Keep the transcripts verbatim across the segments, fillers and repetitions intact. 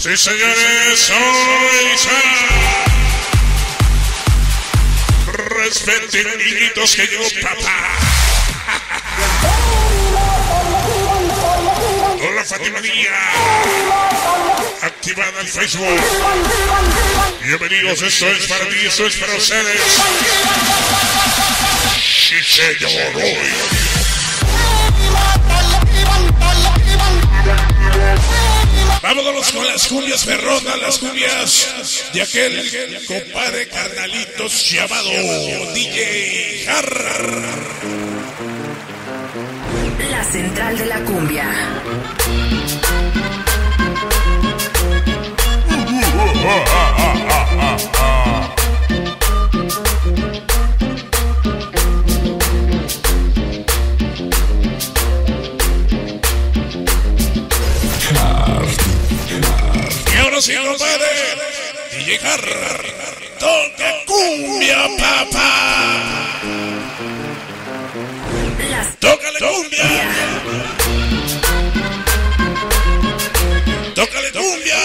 Sí, señores, soy Sara. Respeten, niñitos, que yo, papá. Hola, Fátima Díaz. Activada en Facebook. Bienvenidos, esto es para ti, esto es para ustedes. Sí, señor, hoy. Vámonos con las cumbias perronas, las cumbias de aquel compadre carnalitos llamado D J Harr. La central de la cumbia. Sí, compadre, D J Harr, toca cumbia, papá. Tócale cumbia. Tócale cumbia.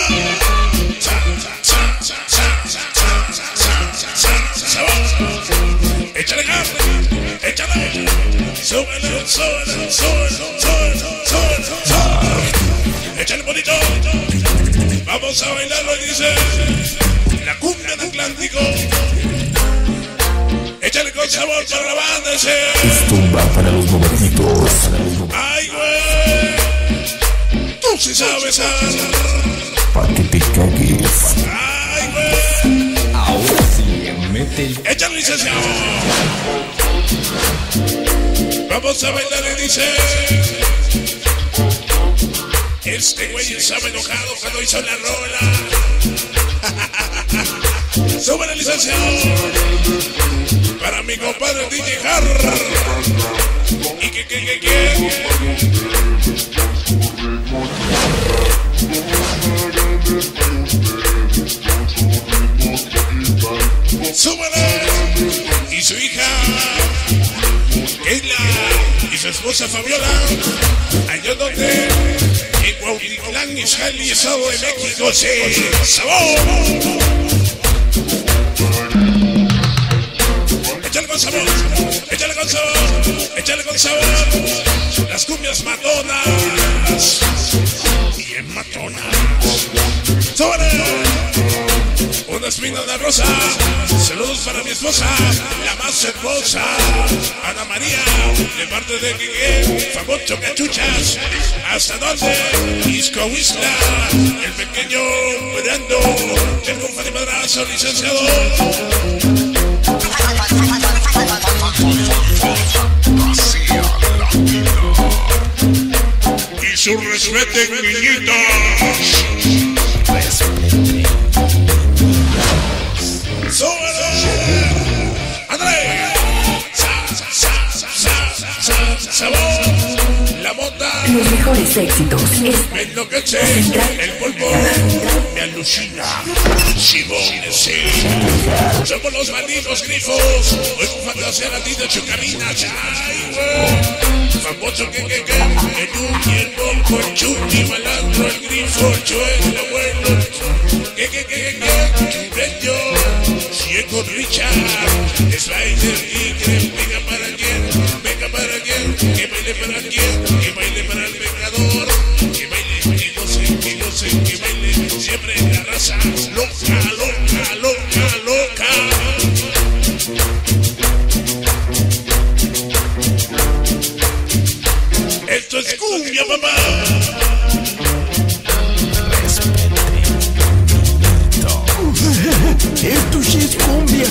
Échale carne, échale. Súbele, súbele, súbele, súbele, súbele. Échale bonito. Vamos a bailarlo y dice la cumbia del Atlántico. Échale con sabor para la banda ese. Es tumba para los momentitos. Ay, güey. Tú sí sabes hacer. Pa' que te cagues. Ay, güey. Ahora sí, mete el... Échale, licenciado. Vamos a bailar y dice. Este güey estaba enojado cuando hizo la rola. Súbele, licenciado. Para mi compadre D J Harr. Y que, que, que, que. Súbele. Y su hija Keila y su esposa Fabiola. Allá donde en Cuautitlán, Izcalli, Estado de México, sí, sabor. Échale con sabor, échale con sabor, échale con sabor. Las cumbias matonas, bien matonas. ¡Sobre! Una espina de rosa. Saludos para mi esposa, la más hermosa, Ana María, de parte de Guille, famoso Cachuchas. ¿Hasta dónde? Isco Isla, el pequeño Brando, el compadre madrazo, licenciado. Y su respeten, niñitos. La mota. Los mejores éxitos. Me enloquece. El polvo me alucina. Simón, sí. Somos los malditos grifos. Hoy con fantasía latina chucarina. Ay, güey. Famoso que que que. El Uki, el Bombo, el Chuti, malandro, el grifo, el Chuel, el abuelo. Que que que que. Bello. Ciego Richard. Slider y que venga para quien. Venga para quien. Que baile para quien. Que baile para el pecador. Que baile, que goce, que goce, que baile. Siempre en la raza. Loca, loca, loca, loca. Esto es cumbia, papá. Esto sí es cumbia.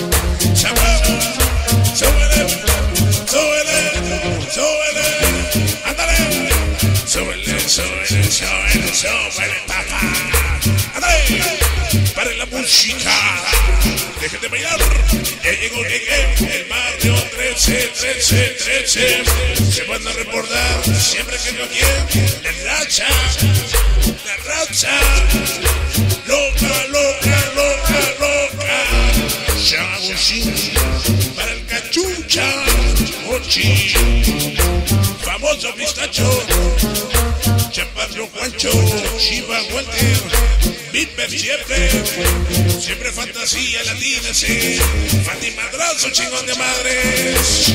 Súbele, súbele, súbele, ándale. Súbele, súbele, súbele, súbele, papá. Ándale, para la música. Dejen de bailar. Ya llegó el barrio trece, trece, trece. Se van a recordar siempre que no quieren. La racha, la racha. Loca, loca, loca, loca. Chabuchín, para el cachucha, mochi, famoso pistacho, Chaparro Juancho, Chiva Walter, Hiper siempre, siempre fantasía latina, sí. Fanny Madrazo, chingón de madres.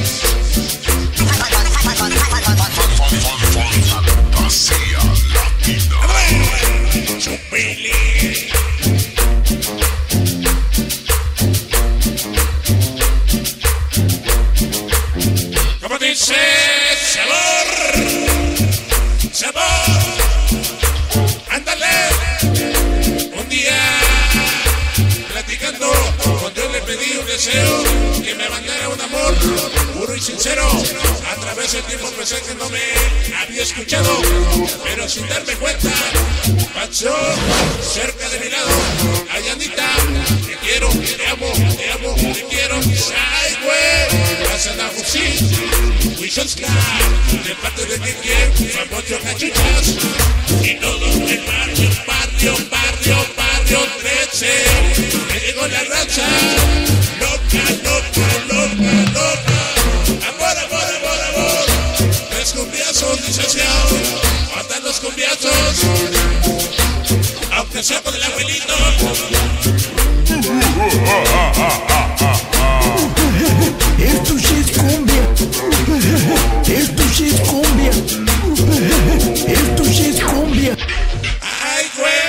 Fantasía latina. Chupili. Como dice, sabor, sabor. Ándale. Un día, platicando, con Dios le pedí un deseo, que me mandara un amor puro y sincero. A través del tiempo pensé que no me había escuchado, pero sin darme cuenta, pasó cerca de mi lado. Ay, Anita, te quiero, te amo, te amo, te quiero. Ay, güey, vas a la fusil, Wisonska, de parte de quien quiere, famoso cachuchas. Y todo el barrio, barrio, barrio, barrio trece. Me llegó la racha, loca, loca, loca, loca. Amor, amor, amor, amor. Tres cumbiazos, licenciado. Matan los cumbiazos. Aunque sea con el abuelito. Esto sí es cumbia. Esto sí es cumbia. Esto sí es cumbia. Ay, güey.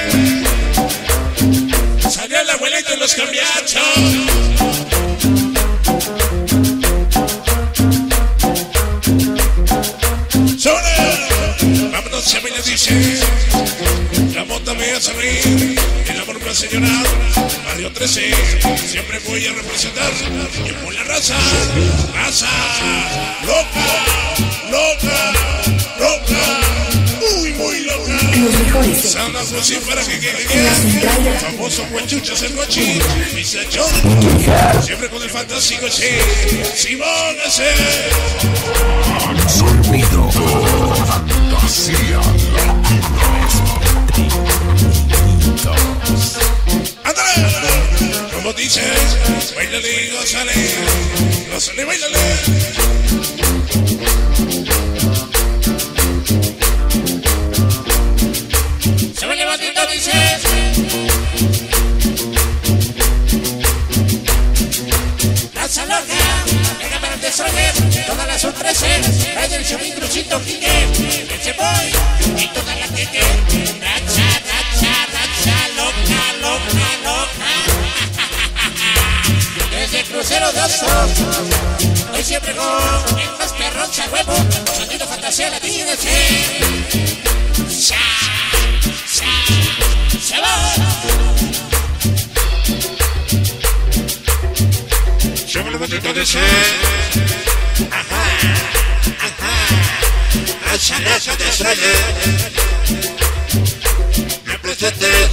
Salió el abuelito en los cambiachos. Vámonos, se me le dice. La mota me hace reír, el amor me hace llorar. Barrio trece, siempre voy a representar. Y por la raza, raza, loca, loca, loca, muy, muy loca. Los mejores. Sana José para que quede central. famoso Huachuchas el Guachín. Y se echó, siempre con el fantástico, sí. Simón ese. Sonido. Fantasía latina. ¡Ándale! Como dices, bailale y gózale. Gózale, bailale. Se va levantando, dices. Lanza loca, venga para el desorden. Todas las son trece. Raya el Chomín, Crucito, Quique. El Ceboy y toda la queque. Racha, racha, racha, loca, loca, loca. Desde Crucero de Oso, hoy siempre con el más perrón, huevo. Sonido fantasía latina, sí. Cha, cha, se va. Yo me lo voy a decir. Ajá, ajá. Hacia eso de sueño. Me presentes.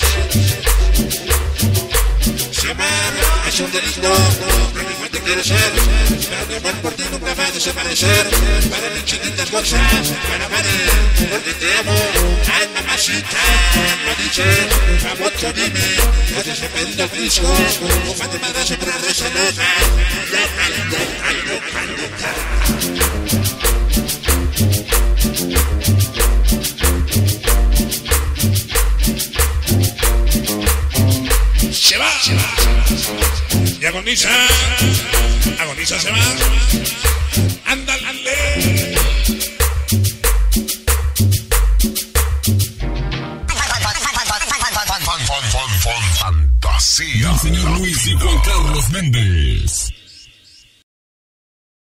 Se amar es un delito. Realmente quiero ser. Pero mi amor por ti nunca va a desaparecer. Para mis chiquitas bolsas. Para Mari, porque te amo. Ay, mamacita. Lo dice. A mucho dime. Gracias a pedir el disco. Un fan de madre siempre reza loca. Loca, loca, loca, loca. Se va, se va, y agoniza, agoniza, se va, ándale. Fantasía. El señor Luis y Juan Carlos Méndez.